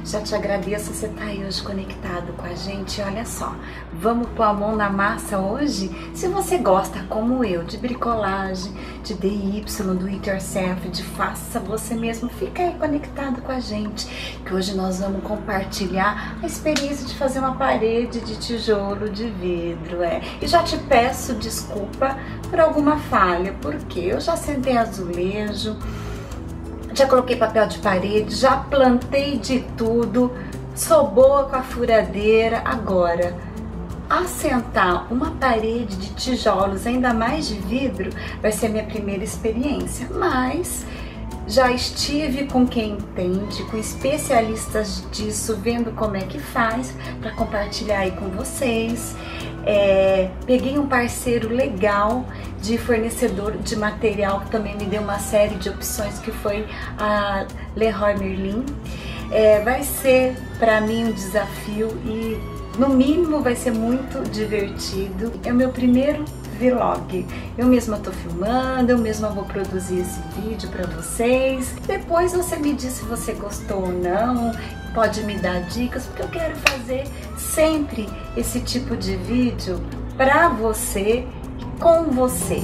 Já te agradeço, você tá aí hoje conectado com a gente. Olha só, vamos pôr a mão na massa hoje? Se você gosta, como eu, de bricolagem, de DIY, do It Yourself, de faça você mesmo, fica aí conectado com a gente, que hoje nós vamos compartilhar a experiência de fazer uma parede de tijolo de vidro, E já te peço desculpa por alguma falha, porque eu já sentei azulejo, já coloquei papel de parede, já plantei de tudo, sou boa com a furadeira. Agora, assentar uma parede de tijolos, ainda mais de vidro, vai ser a minha primeira experiência, mas já estive com quem entende, com especialistas disso, vendo como é que faz, para compartilhar aí com vocês. Peguei um parceiro legal de fornecedor de material que também me deu uma série de opções, que foi a Leroy Merlin. Vai ser para mim um desafio e no mínimo vai ser muito divertido. É o meu primeiro vlog, eu mesma tô filmando, eu mesma vou produzir esse vídeo para vocês. Depois você me diz se você gostou ou não, pode me dar dicas, porque eu quero fazer sempre esse tipo de vídeo para você e com você.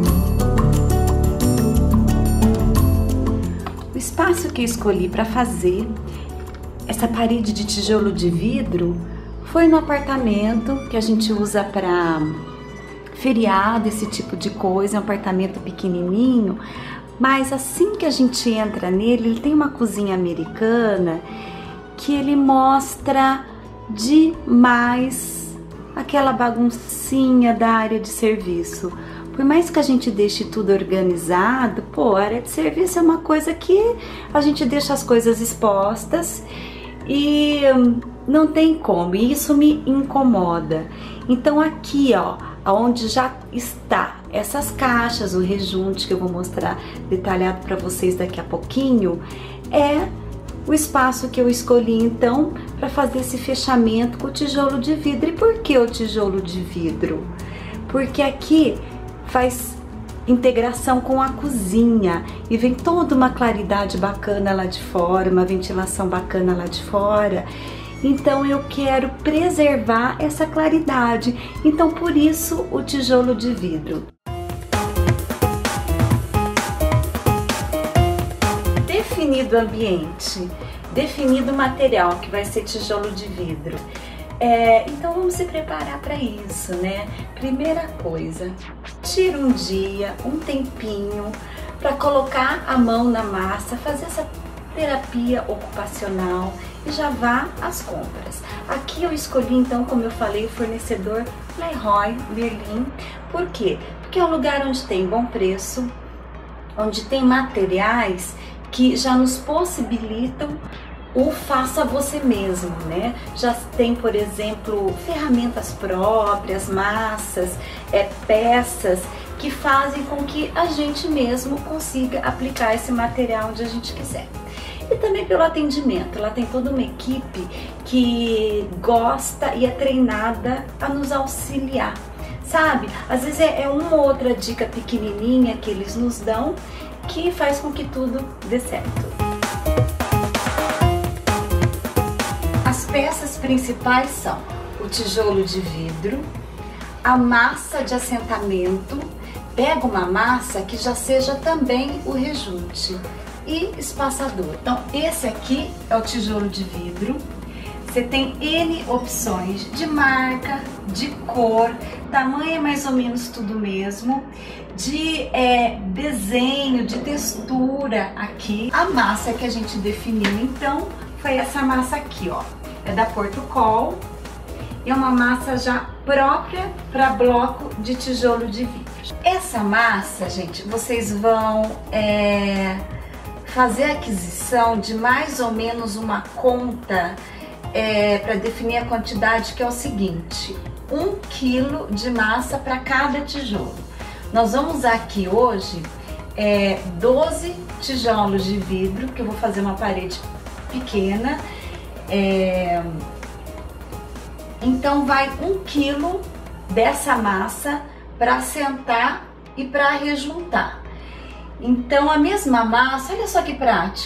O espaço que eu escolhi para fazer essa parede de tijolo de vidro foi no apartamento que a gente usa para feriado, esse tipo de coisa, é um apartamento pequenininho, mas assim que a gente entra nele, ele tem uma cozinha americana que ele mostra demais aquela baguncinha da área de serviço. Por mais que a gente deixe tudo organizado, a área de serviço é uma coisa que a gente deixa as coisas expostas e não tem como, e isso me incomoda. Então aqui, onde já está essas caixas, o rejunte que eu vou mostrar detalhado para vocês daqui a pouquinho, é o espaço que eu escolhi então para fazer esse fechamento com o tijolo de vidro. E por que o tijolo de vidro? Porque aqui faz integração com a cozinha e vem toda uma claridade bacana lá de fora, uma ventilação bacana lá de fora. Então eu quero preservar essa claridade, então por isso o tijolo de vidro. Definido o ambiente, definido o material que vai ser tijolo de vidro, então vamos se preparar para isso, né? Primeira coisa, tira um dia, um tempinho para colocar a mão na massa, fazer essa terapia ocupacional e já vá às compras. Aqui eu escolhi então, como eu falei, o fornecedor Leroy Merlin. Por quê? Porque é um lugar onde tem bom preço, onde tem materiais que já nos possibilitam o faça você mesmo, né? Já tem, por exemplo, ferramentas próprias, massas, peças que fazem com que a gente mesmo consiga aplicar esse material onde a gente quiser. E também pelo atendimento, ela tem toda uma equipe que gosta e é treinada a nos auxiliar, sabe? Às vezes é uma ou outra dica pequenininha que eles nos dão que faz com que tudo dê certo. As peças principais são o tijolo de vidro, a massa de assentamento, pega uma massa que já seja também o rejunte, e espaçador. Então esse aqui é o tijolo de vidro. Você tem N opções de marca, de cor, tamanho é mais ou menos tudo mesmo, de desenho, de textura aqui. A massa que a gente definiu então foi essa massa aqui, é da Portucol, é uma massa já própria para bloco de tijolo de vidro. Essa massa, gente, vocês vão fazer a aquisição de mais ou menos uma conta para definir a quantidade, que é o seguinte: 1 quilo de massa para cada tijolo. Nós vamos usar aqui hoje 12 tijolos de vidro, que eu vou fazer uma parede pequena, então vai 1 quilo dessa massa para assentar e para rejuntar. Então a mesma massa, olha só que prático,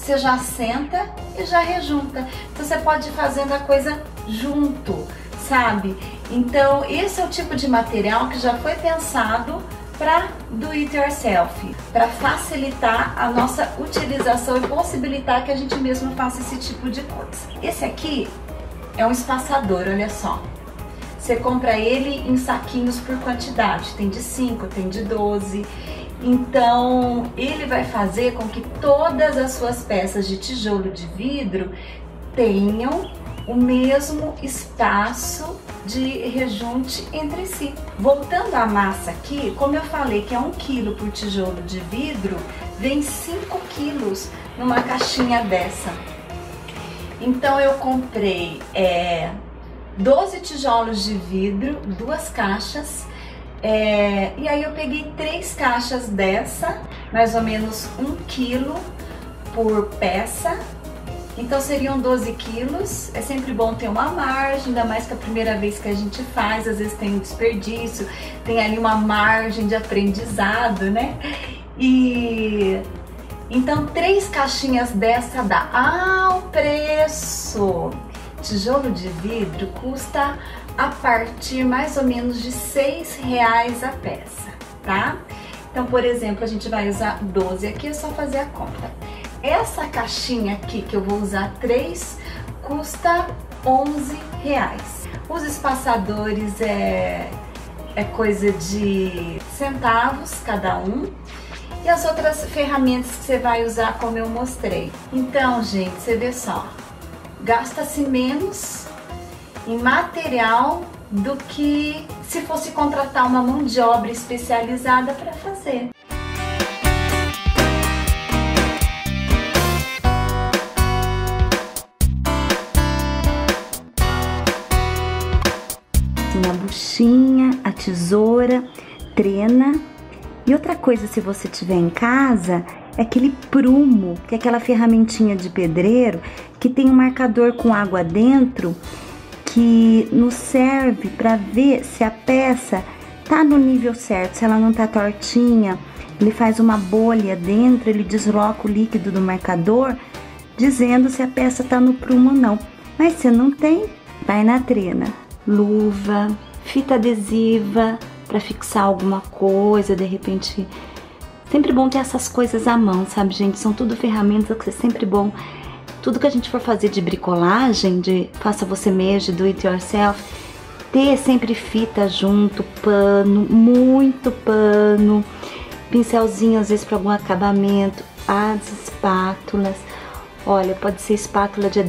você já senta e já rejunta. Então você pode ir fazendo a coisa junto, sabe? Então esse é o tipo de material que já foi pensado para do it yourself, para facilitar a nossa utilização e possibilitar que a gente mesmo faça esse tipo de coisa. Esse aqui é um espaçador, olha só. Você compra ele em saquinhos por quantidade, tem de 5, tem de 12. Então ele vai fazer com que todas as suas peças de tijolo de vidro tenham o mesmo espaço de rejunte entre si. Voltando à massa aqui, como eu falei que é 1 kg por tijolo de vidro, vem 5 kg numa caixinha dessa. Então eu comprei 12 tijolos de vidro, 2 caixas, e aí eu peguei 3 caixas dessa, mais ou menos 1 kg por peça. Então seriam 12 quilos. É sempre bom ter uma margem, ainda mais que a primeira vez que a gente faz, às vezes tem um desperdício, tem ali uma margem de aprendizado, né? E então 3 caixinhas dessa dá o preço. Tijolo de vidro custa a partir mais ou menos de R$6 a peça, tá? Então, por exemplo, a gente vai usar 12 aqui, é só fazer a conta. Essa caixinha aqui, que eu vou usar 3, custa R$11. Os espaçadores é coisa de centavos cada um. E as outras ferramentas que você vai usar, como eu mostrei. Então, gente, você vê só, gasta-se menos em material do que se fosse contratar uma mão de obra especializada para fazer. A buchinha, a tesoura, trena. E outra coisa, se você tiver em casa, é aquele prumo, que é aquela ferramentinha de pedreiro que tem um marcador com água dentro que nos serve para ver se a peça tá no nível certo, se ela não tá tortinha. Ele faz uma bolha dentro, ele desloca o líquido do marcador, dizendo se a peça tá no prumo ou não. Mas se não tem, vai na trena. Luva, fita adesiva para fixar alguma coisa, de repente. Sempre bom ter essas coisas à mão, sabe, gente? São tudo ferramentas que é sempre bom. Tudo que a gente for fazer de bricolagem, de faça você mesmo, do it yourself, ter sempre fita junto, pano, muito pano, pincelzinho às vezes para algum acabamento, as espátulas. Olha, pode ser espátula de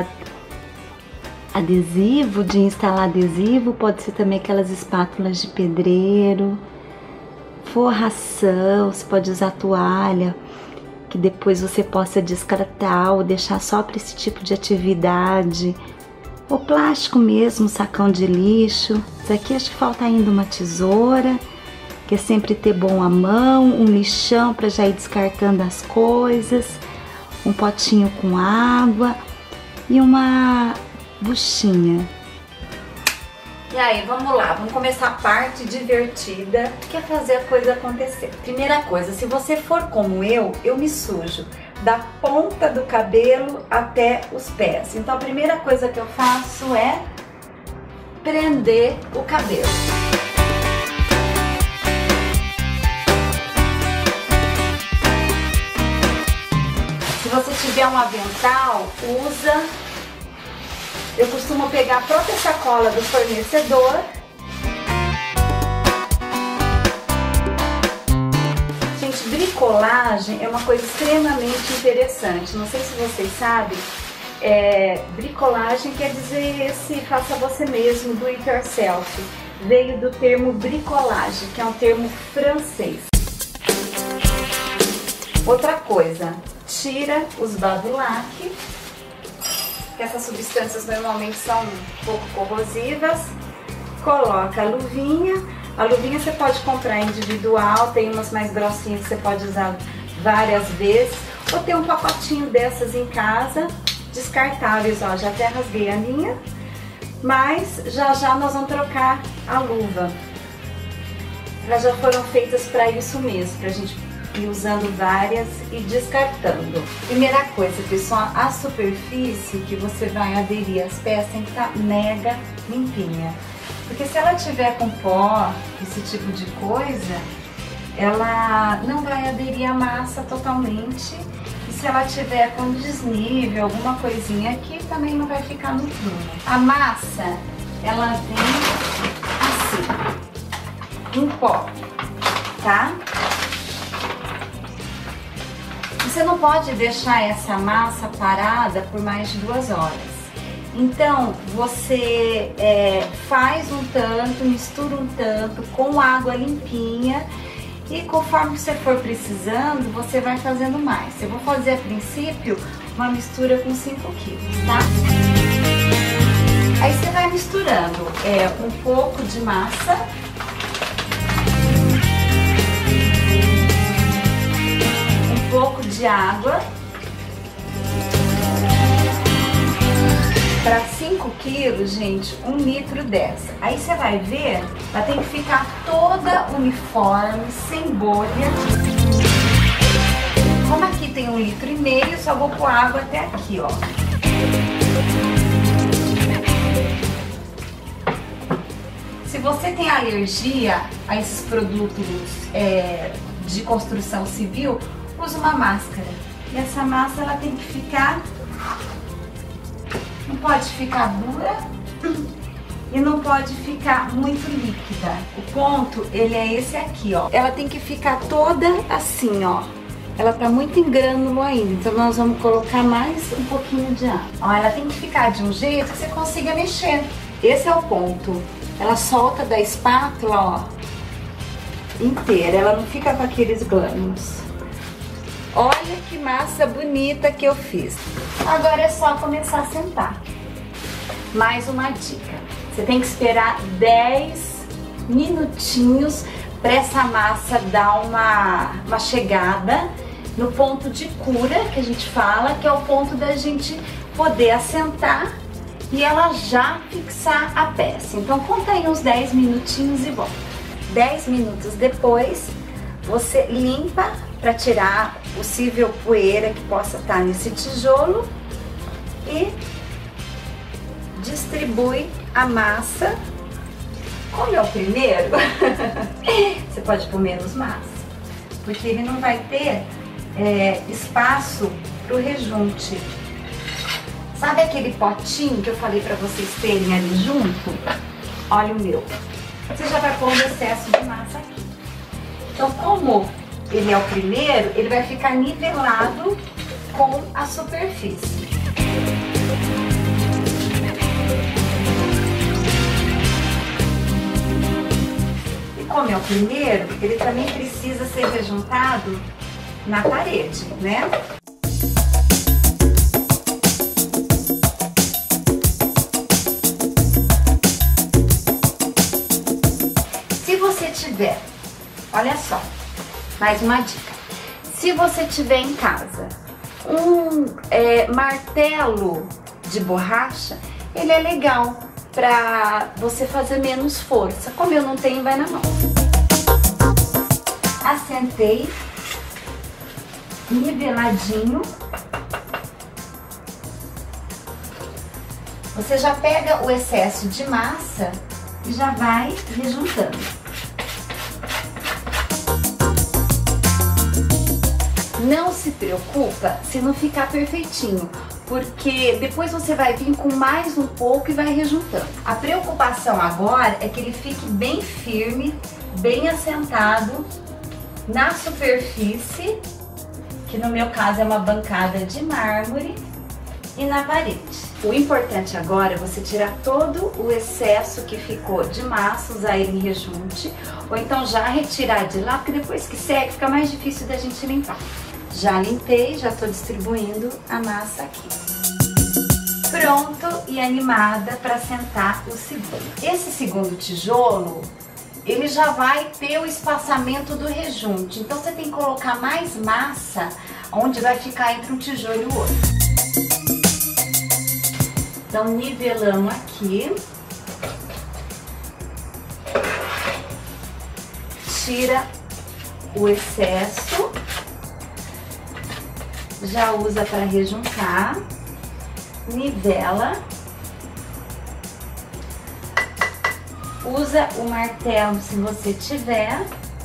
adesivo, de instalar adesivo, pode ser também aquelas espátulas de pedreiro, forração, você pode usar toalha, que depois você possa descartar ou deixar só para esse tipo de atividade, ou plástico mesmo, sacão de lixo. Isso aqui acho que falta ainda uma tesoura, que é sempre ter bom à mão, um lixão para já ir descartando as coisas, um potinho com água e uma buchinha. E aí, vamos lá, vamos começar a parte divertida, que é fazer a coisa acontecer. Primeira coisa, se você for como eu me sujo da ponta do cabelo até os pés. Então a primeira coisa que eu faço é prender o cabelo. Se você tiver um avental, usa. Eu costumo pegar a própria sacola do fornecedor. Gente, bricolagem é uma coisa extremamente interessante. Não sei se vocês sabem, bricolagem quer dizer esse faça você mesmo, do it yourself. Veio do termo bricolagem, que é um termo francês. Outra coisa, tira os badulaques, que essas substâncias normalmente são um pouco corrosivas. Coloca a luvinha você pode comprar individual, tem umas mais grossinhas que você pode usar várias vezes, ou ter um pacotinho dessas em casa, descartáveis. Ó, já até rasguei a minha, mas já nós vamos trocar a luva. Elas já foram feitas para isso mesmo, pra gente ir usando várias e descartando. Primeira coisa, pessoal, a superfície que você vai aderir as peças tem que estar mega limpinha. Porque se ela tiver com pó, esse tipo de coisa, ela não vai aderir a massa totalmente. E se ela tiver com desnível, alguma coisinha aqui, também não vai ficar no prumo. A massa, ela vem assim, em pó, tá? Você não pode deixar essa massa parada por mais de 2 horas. Então, você faz um tanto, mistura um tanto com água limpinha e conforme você for precisando, você vai fazendo mais. Eu vou fazer a princípio uma mistura com 5 quilos, tá? Aí você vai misturando um pouco de massa, um pouco de água. Para 5 quilos, gente, 1 litro dessa. Aí você vai ver, ela tem que ficar toda uniforme, sem bolha. Como aqui tem 1,5 litro, só vou pôr água até aqui, ó. Se você tem alergia a esses produtos de construção civil, use uma máscara. E essa massa, ela tem que ficar... Não pode ficar dura e não pode ficar muito líquida. O ponto, ele é esse aqui, ó. Ela tem que ficar toda assim, ó. Ela tá muito em grânulo ainda, então nós vamos colocar mais um pouquinho de água. Ó, ela tem que ficar de um jeito que você consiga mexer. Esse é o ponto. Ela solta da espátula, ó, inteira. Ela não fica com aqueles grânulos. Olha que massa bonita que eu fiz. Agora é só começar a sentar. Mais uma dica. Você tem que esperar 10 minutinhos para essa massa dar uma chegada no ponto de cura, que a gente fala, que é o ponto da gente poder assentar e ela já fixar a peça. Então conta aí uns 10 minutinhos e volta. 10 minutos depois, você limpa para tirar possível poeira que possa estar nesse tijolo e distribui a massa. Como é o primeiro, você pode pôr menos massa, porque ele não vai ter espaço para o rejunte. Sabe aquele potinho que eu falei para vocês terem ali junto? Olha o meu. Você já vai pôr um excesso de massa aqui. Então, como ele é o primeiro, ele vai ficar nivelado com a superfície. E como é o primeiro, ele também precisa ser rejuntado na parede, né? Se você tiver, olha só, mais uma dica. Se você tiver em casa um martelo de borracha, ele é legal para você fazer menos força. Como eu não tenho, vai na mão. Assentei, niveladinho. Você já pega o excesso de massa e já vai rejuntando. Não se preocupa se não ficar perfeitinho, porque depois você vai vir com mais um pouco e vai rejuntando. A preocupação agora é que ele fique bem firme, bem assentado na superfície, que no meu caso é uma bancada de mármore, e na parede. O importante agora é você tirar todo o excesso que ficou de massa, usar ele em rejunte, ou então já retirar de lá, porque depois que seca fica mais difícil da gente limpar. Já limpei, já estou distribuindo a massa aqui. Pronto e animada para sentar o segundo. Esse segundo tijolo, ele já vai ter o espaçamento do rejunte, então você tem que colocar mais massa onde vai ficar entre um tijolo e o outro. Então nivelamos aqui, tira o excesso já usa para rejuntar, nivela, usa o martelo se você tiver.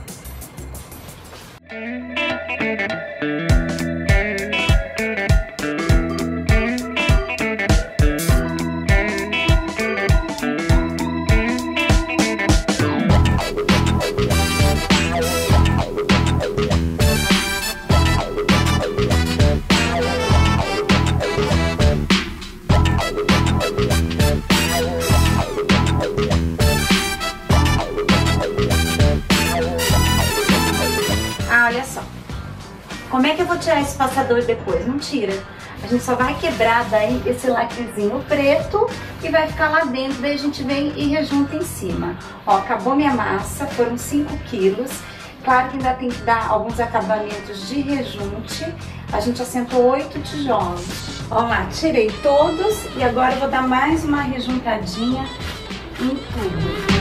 Olha só, como é que eu vou tirar esse passador depois? Não tira, a gente só vai quebrar daí esse lacrezinho preto e vai ficar lá dentro, daí a gente vem e rejunta em cima. Ó, acabou minha massa, foram 5 quilos, claro que ainda tem que dar alguns acabamentos de rejunte, a gente assentou 8 tijolos. Ó lá, tirei todos e agora eu vou dar mais uma rejuntadinha em tudo.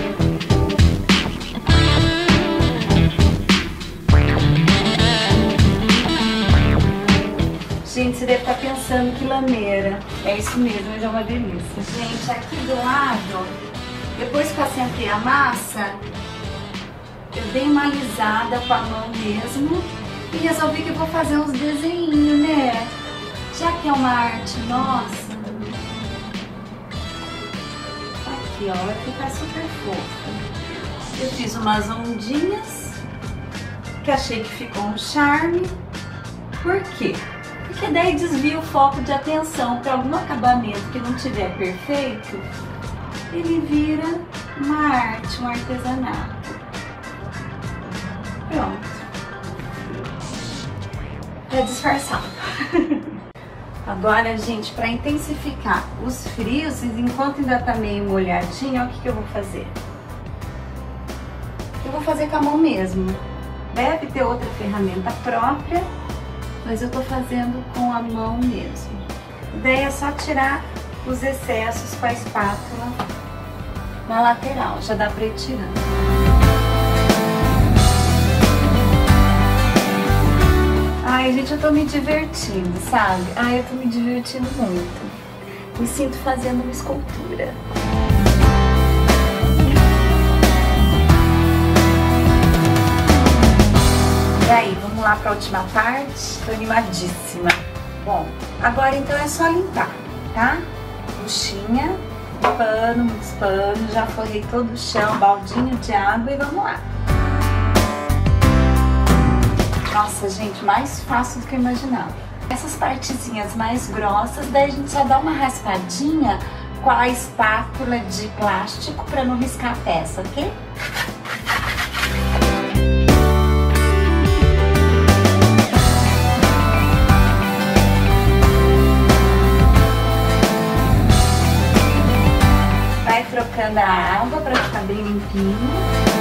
Gente, você deve estar pensando que lameira. É isso mesmo, mas é uma delícia. Gente, aqui do lado, depois que eu assentei a massa, eu dei uma alisada com a mão mesmo e resolvi que eu vou fazer uns desenhinhos, né? Já que é uma arte nossa. Aqui, ó, vai ficar super fofa. Eu fiz umas ondinhas, que achei que ficou um charme. Por quê? Porque daí desvia o foco de atenção para algum acabamento que não tiver perfeito, ele vira uma arte, um artesanato. Pronto. Tá disfarçado. Agora, gente, para intensificar os frios, enquanto ainda tá meio molhadinho, olha o que eu vou fazer. Eu vou fazer com a mão mesmo. Deve ter outra ferramenta própria, mas eu tô fazendo com a mão mesmo. Daí é só tirar os excessos com a espátula na lateral, já dá pra ir tirando. Ai, gente, eu tô me divertindo, sabe? Ai, eu tô me divertindo muito. Me sinto fazendo uma escultura. E aí, vamos lá para a última parte? Tô animadíssima. Bom, agora então é só limpar, tá? Buchinha, pano, muitos panos, já forrei todo o chão, baldinho de água e vamos lá. Nossa, gente, mais fácil do que eu imaginava. Essas partezinhas mais grossas, daí a gente só dá uma raspadinha com a espátula de plástico para não riscar a peça, ok? Trocando a água para ficar bem limpinho.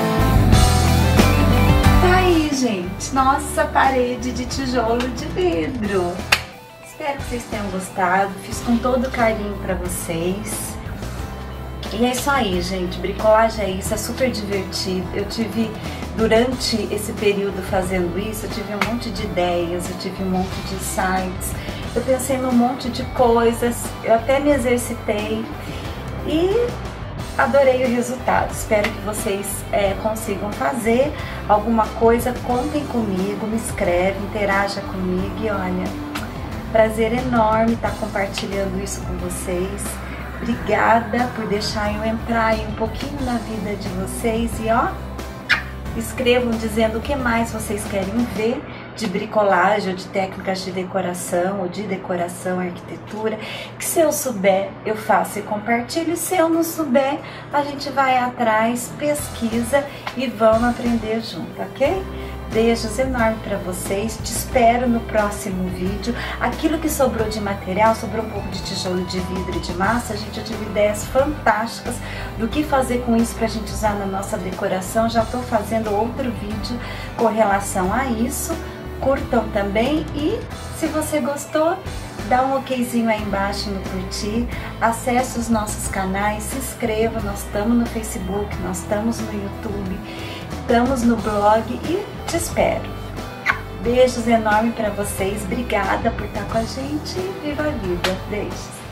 Tá aí, gente, nossa parede de tijolo de vidro. Espero que vocês tenham gostado, fiz com todo carinho para vocês. E é isso aí, gente, bricolagem é isso, é super divertido. Eu tive, durante esse período fazendo isso, eu tive um monte de ideias, eu tive um monte de insights, eu pensei num monte de coisas, eu até me exercitei e adorei o resultado. Espero que vocês consigam fazer alguma coisa, contem comigo, me escreve, interaja comigo e olha, prazer enorme estar compartilhando isso com vocês. Obrigada por deixar eu entrar aí um pouquinho na vida de vocês e ó, escrevam dizendo o que mais vocês querem ver de bricolagem ou de técnicas de decoração ou de decoração, arquitetura, que se eu souber eu faço e compartilho, se eu não souber a gente vai atrás, pesquisa e vamos aprender junto, ok? Beijos enormes para vocês, te espero no próximo vídeo. Aquilo que sobrou de material, sobrou um pouco de tijolo de vidro e de massa, gente, eu tive ideias fantásticas do que fazer com isso pra gente usar na nossa decoração. Já tô fazendo outro vídeo com relação a isso. Curtam também e se você gostou, dá um okzinho aí embaixo no curtir, acesse os nossos canais, se inscreva, nós estamos no Facebook, nós estamos no YouTube, estamos no blog e te espero. Beijos enormes para vocês. Obrigada por estar com a gente. Viva a vida. Beijos.